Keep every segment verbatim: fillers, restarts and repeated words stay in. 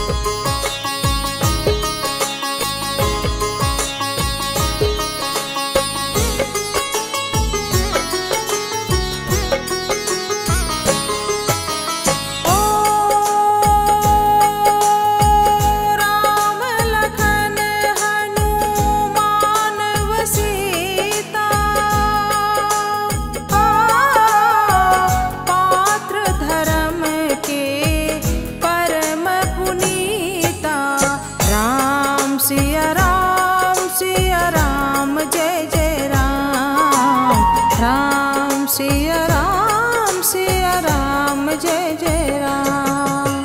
सिया राम सिया राम जय जय राम।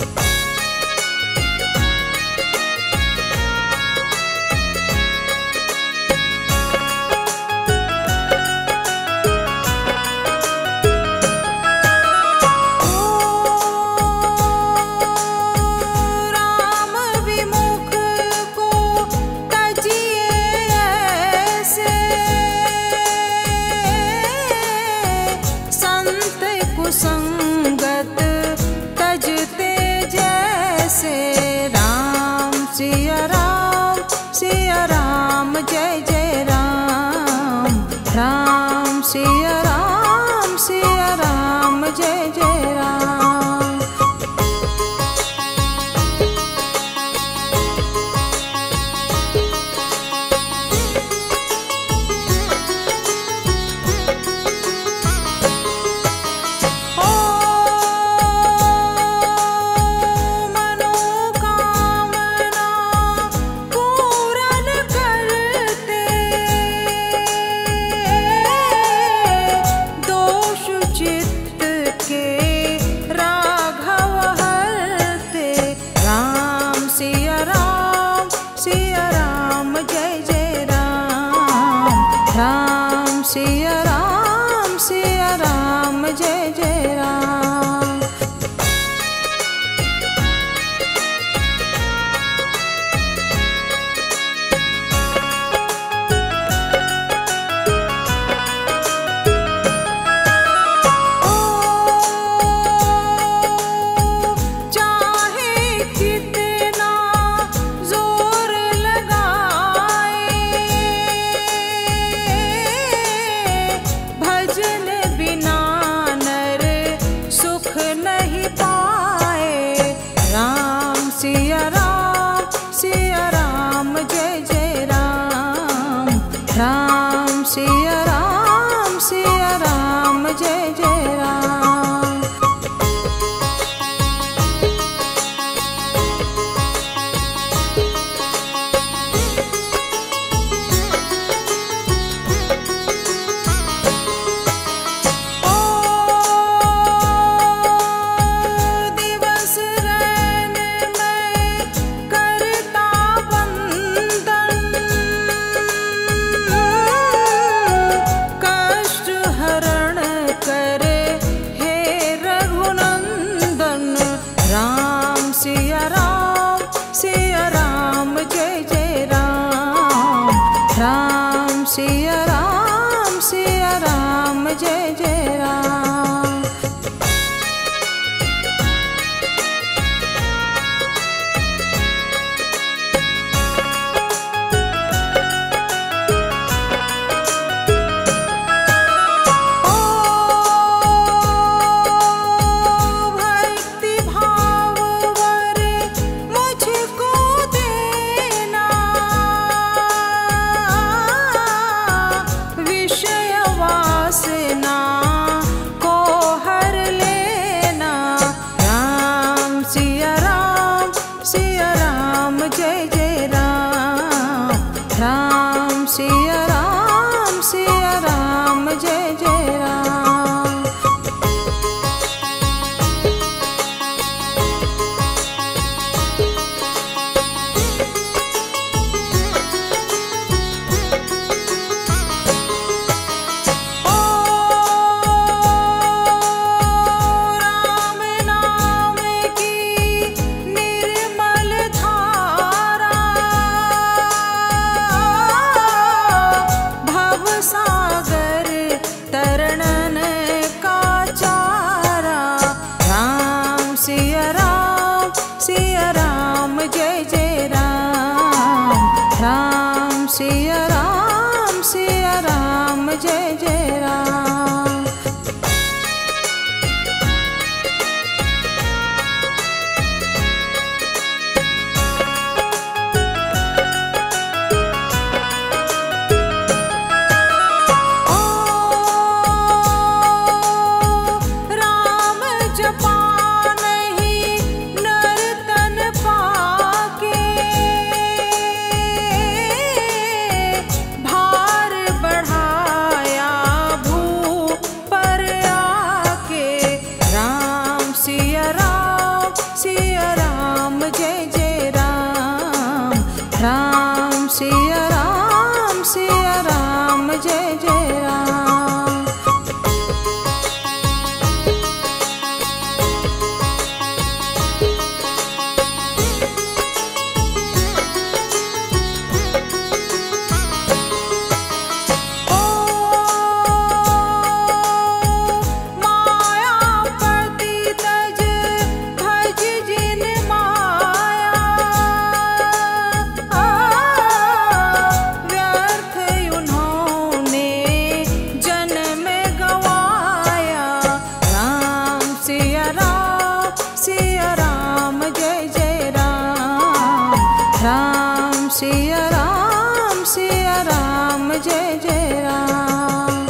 राम विमुख को तजिए ऐसे, संत कुसंगत तजते जैसे। राम सिया राम सिया राम जय जय राम। राम सिया राम सिया राम जय जय राम। राम सिया राम सिया राम जय जय राम। सिया राम सिया राम जय जय राम। राम सिया राम सिया राम जय जय राम। सिया राम सिया राम जय जय राम। राम सिया राम सिया राम जय जय राम। जय जय राम। राम सिया राम सिया राम जय जय राम। सिया राम सिया सिया राम सिया राम जय जय राम। राम सिया राम सिया राम जय जय राम। राम सिया राम सिया राम जय जय राम।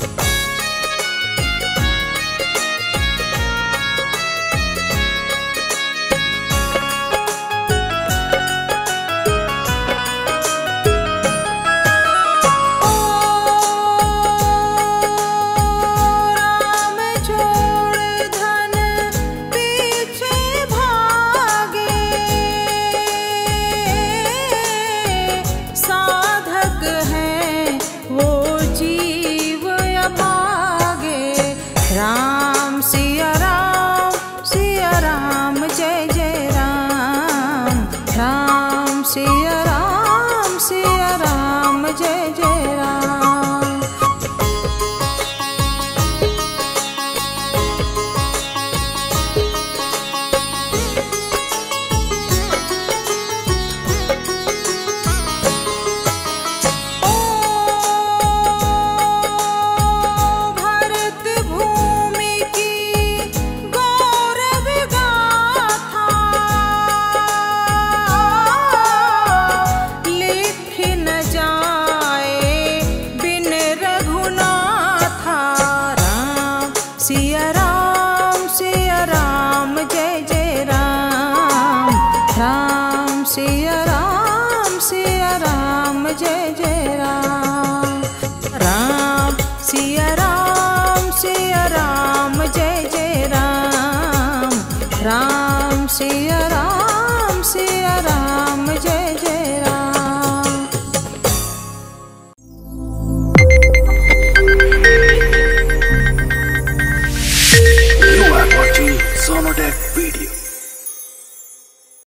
राम सिया राम सिया राम जय जय राम। राम सिया राम सिया राम जय जय राम। सिया राम सिया राम जय जय राम। राम सिया राम सिया राम जय जय राम। राम सिया राम सिया राम जय जय राम। राम सिया राम सिया राम